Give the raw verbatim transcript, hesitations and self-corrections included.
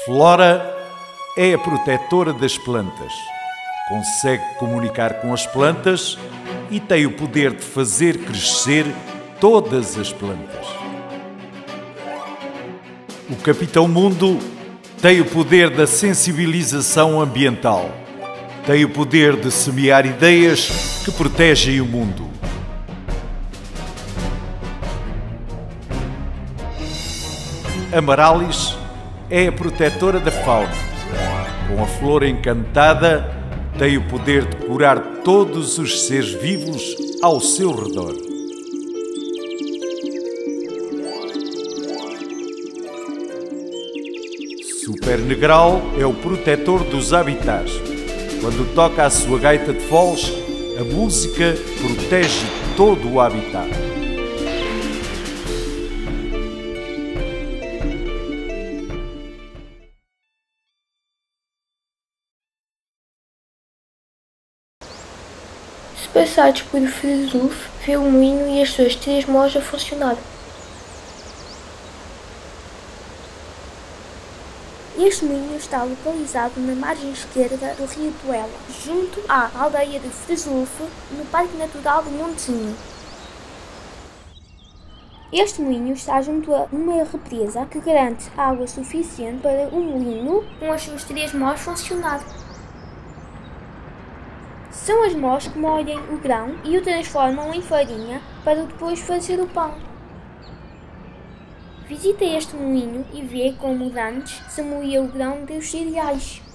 Flora é a protetora das plantas. Consegue comunicar com as plantas e tem o poder de fazer crescer todas as plantas. O Capitão Mundo tem o poder da sensibilização ambiental. Tem o poder de semear ideias que protegem o mundo. Amarallis é a protetora da fauna. Com a flor encantada, tem o poder de curar todos os seres vivos ao seu redor. Super Negral é o protetor dos habitats. Quando toca a sua gaita de foles, a música protege todo o habitat. Se passares por Fresluf, vê o moinho e as suas três mós a funcionar. Este moinho está localizado na margem esquerda do rio Tuela, junto à aldeia de Fresluf, no Parque Natural do Montezinho. Este moinho está junto a uma represa que garante água suficiente para o moinho, com as suas três mós, funcionar. São as mós que moem o grão e o transformam em farinha para depois fazer o pão. Visita este moinho e vê como antes se moía o grão dos cereais.